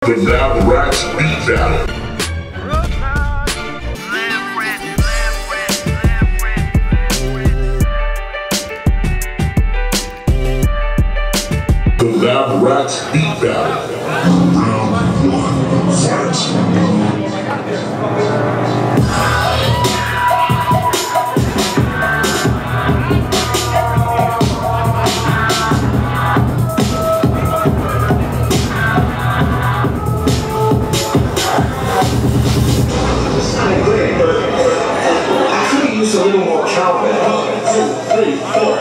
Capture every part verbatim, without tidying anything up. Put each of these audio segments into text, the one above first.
The Lab Ratz Beat Battle. The Lab Ratz Beat Battle. Round one, fight. A little more cowbell. Two, three, four.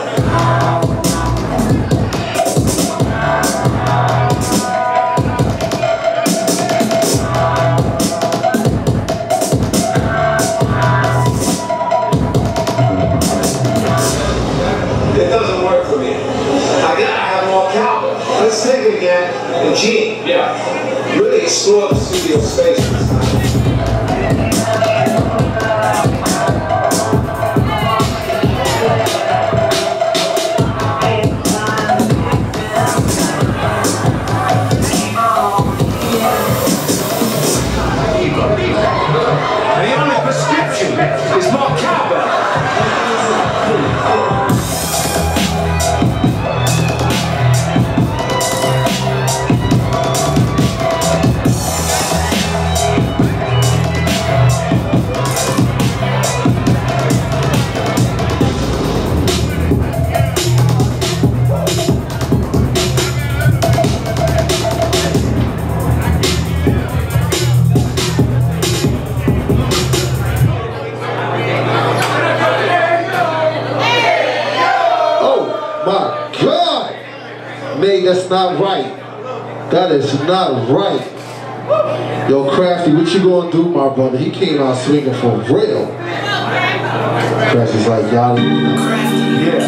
It doesn't work for me. I gotta have more cowbell. Let's take it again. And Gene, yeah, really explore the studio space this time. It's more cowbell. Nate, that's not right. That is not right. Yo, Crafty, what you gonna do, my brother? He came out swinging for real. Crafty's like, y'all. Yeah.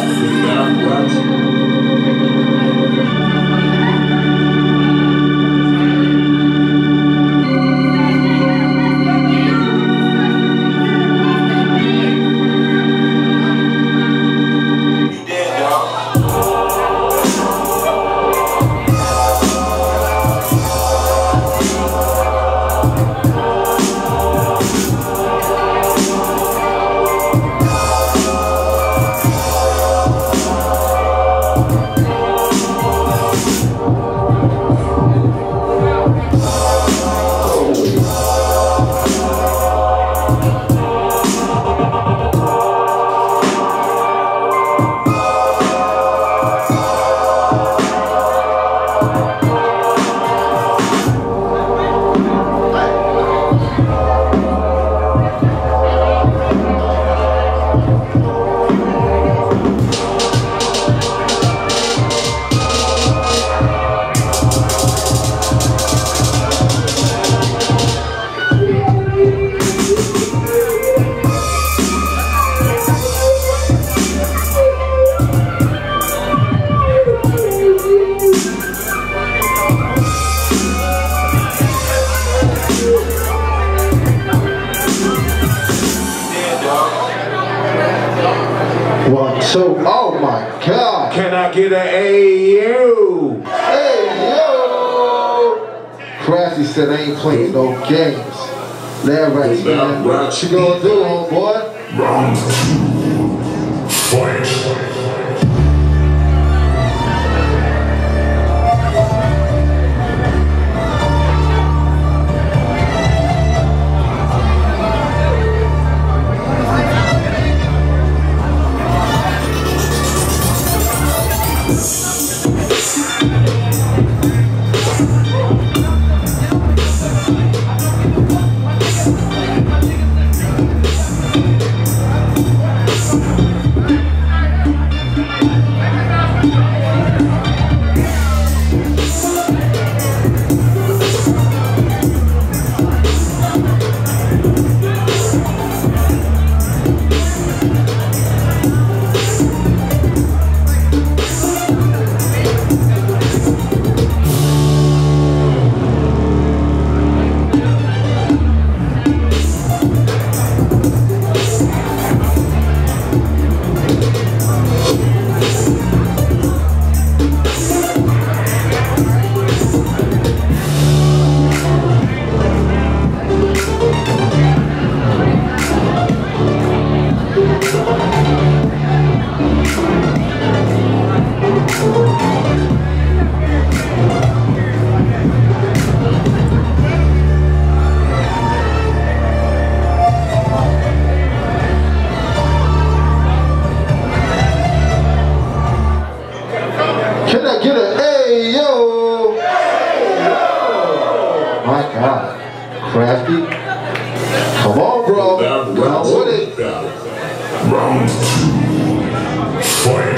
One, two, oh my God. Can I get an A U? Hey, yo! Crafty said I ain't playing no games. Lab Ratz, man. What you gonna do, homeboy? Round two, fight. My God. Crafty. Come on, bro. Lab Ratz Beat Battle. Round two. Fight.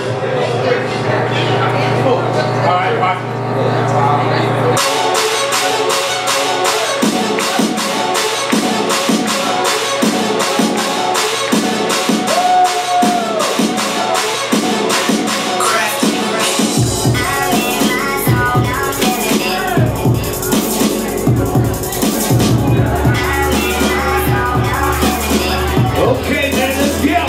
Okay, man, let's go.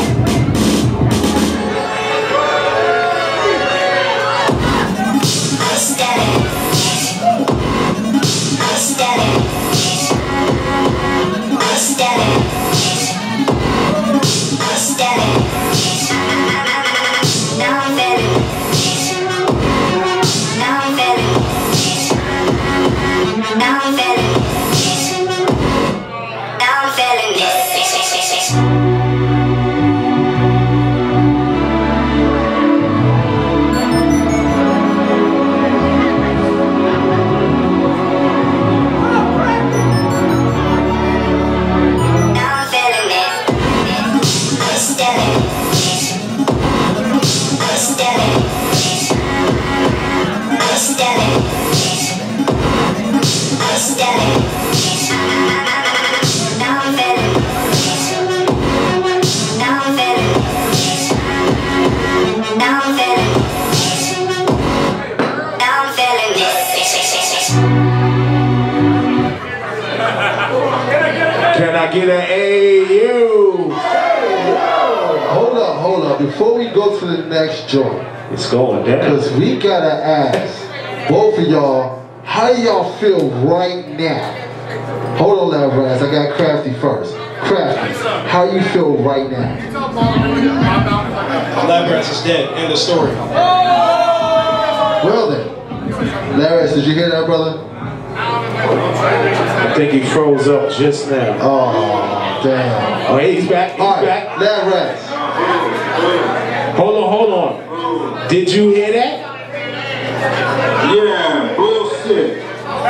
Can I get an A U? Hold up, hold up. Before we go to the next joint, It's going down. because we gotta ask both of y'all, how y'all feel right now? Hold on, Lab Ratz. I got Crafty first. Crafty, how you feel right now? Labratz is dead. End of story. Well then, Lab Ratz, did you hear that, brother? I think he froze up just now. Oh, damn. Oh, he's back. He's All right, back. Lab Ratz. Hold on, hold on. Did you hear that? Yeah, bullshit.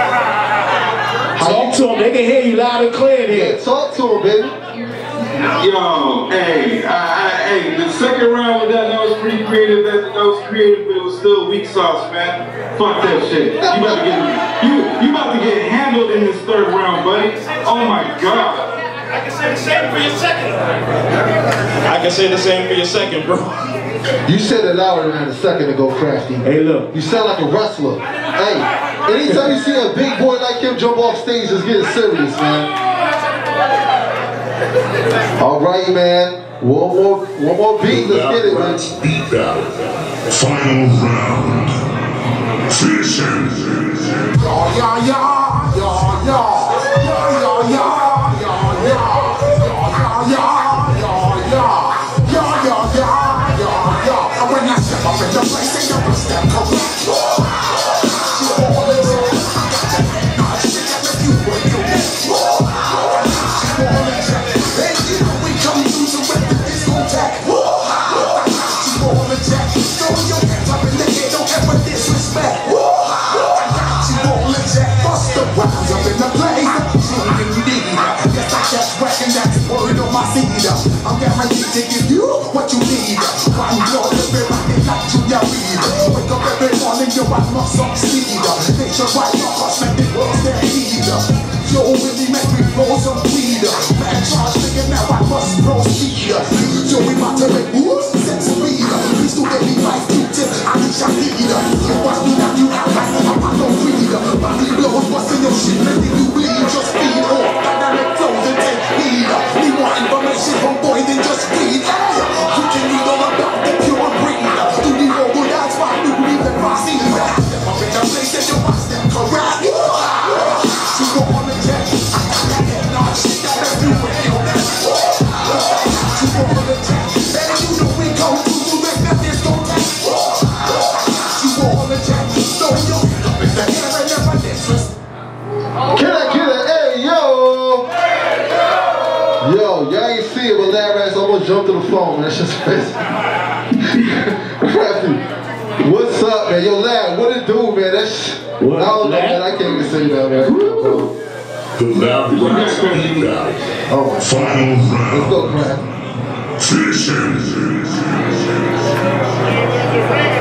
Talk to him. They can hear you loud and clear Yeah, here. talk to him, baby. Yo, hey, I, I, hey, the second round with that, that was pretty creative. That, that was creative, but it was still weak sauce, man. Fuck that shit. You about to get, you, you about to get handled in this third round, buddy. Oh my God. I can say the same for your second. I can say the same for your second, bro. You said it louder than a second ago, Crafty. Hey, look. You sound like a wrestler. Hey, anytime you see a big boy like him jump off stage, it's getting serious, man. All right, man. One more, one more beat. Let's get it, man. Labratz Beat Battle. Final round. Finish I'm guaranteed to give you what you need. One blood, everybody like you, yeah, read. Wake up every morning, your I must succeed. Nature right, your cosmetic works their need. Yo, really make me roll some weed. Man, charge, nigga, now I must proceed. Yo, we about to make moves, set speed. Please do get me right, keep tips, I need your lead. You watch me now, you act like I'm not no read. Body blows, what's in your shit, making you bleed. Just feed off, dynamic flows and take heed. Need more information from boy than just read. You can read all about the pure breed. Do the road, that's why you believe that I see. Step up in the place that you must step correct. You go on the jet, I got that head nod, shit that everywhere. You go on the jet, and you know we come through to make that this go back. You go on the jet, throw your head up in the air and never disrespect. Can I get an hey, yo? Yo, y'all ain't see it, but Lab Ratz almost jumped to the phone, man. That's just crazy. Crafty, What's up, man? Yo, Lab, what it do, man? That's What I don't know, Lab? man. I can't even say that, man. Bro. The Lab Ratz Beat Battle. Oh, my Final round. Let's go, Crafty. Finish him.